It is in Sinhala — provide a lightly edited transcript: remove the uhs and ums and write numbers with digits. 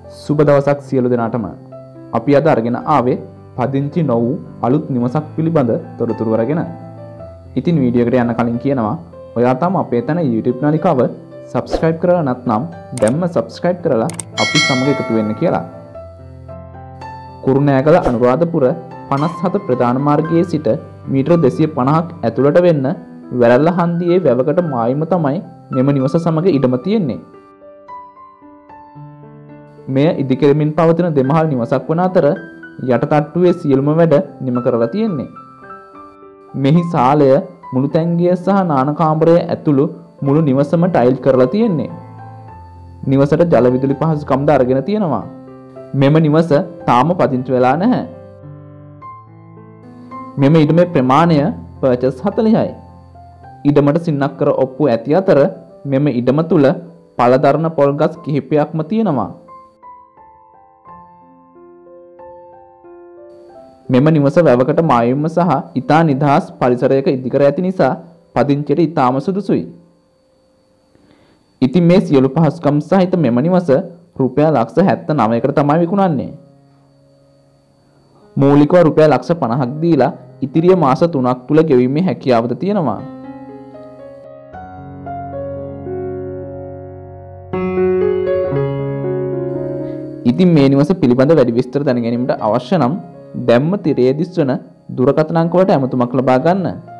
සුබ දවසක් සියලු දෙනාටම. අපි අද අරගෙන ආවේ පදිංචි නො වූ අලුත් නිවසක් පිළිබඳ තොරතුරු අරගෙන. ඉතින් වීඩියෝ එකට යන්න කලින් කියනවා ඔයා තාම අපේ තන YouTube නාලිකාව subscribe කරලා නැත්නම් දැම්ම subscribe කරලා අපි සමග එකතු වෙන්න කියලා. කුරුණෑගල අනුරාධපුර 57 ප්‍රධාන මාර්ගයේ සිට මීටර 250ක් ඇතුළට වෙන්න වැරැල්ල හන්දියේ වැවකට මායිම තමයි මෙම නිවස සමග ඉඩම තියෙන්නේ. මෙය ඉදිකරමින් පවතින දෙමහල් නිවසක් වන අතර යටටට්ටුවේ සියලුම වැඩ නිම කරලා තියෙන්නේ. මෙහි සාලය, මුළු තැන්ගිය සහ නාන කාමරය ඇතුළු මුළු නිවසම ටයිල් කරලා තියෙන්නේ. නිවසට ජල විදුලි පහසුකම්ද අරගෙන තියෙනවා. මෙම නිවස තාම පදිංචි වෙලා නැහැ. මෙම ඉඩමේ ප්‍රමාණය පර්චස් 40යි. ඉඩමට සින්නක් කර ඔප්පු ඇති අතර මෙම ඉඩම තුල පළදරන පොල් ගස් කිහිපයක්ම තියෙනවා. මෙම නිවස වැවකට මායිම්ම සහ ඉතා නිදහස් පරිසරයක ඉදිකර ඇති නිසා පදිංචියට ඉතාම සුදුසුයි. ඉතින් මේ සියලු පහසුකම් සහිත මෙම නිවස රුපියල් ලක්ෂ 79කට තමයි විකුණන්නේ. මූලිකව රුපියල් ලක්ෂ 50ක් දීලා ඉතිරිය මාස 3ක් තුල ගෙවීමේ හැකියාවද තියෙනවා. ඉතින් මේ නිවස පිළිබඳ වැඩි විස්තර දැන ගැනීමට අවශ්‍ය නම් දැම්ම තිරයේ දිස්වන දුරකථන අංක වලට ඇමතුමක් ලබා ගන්න.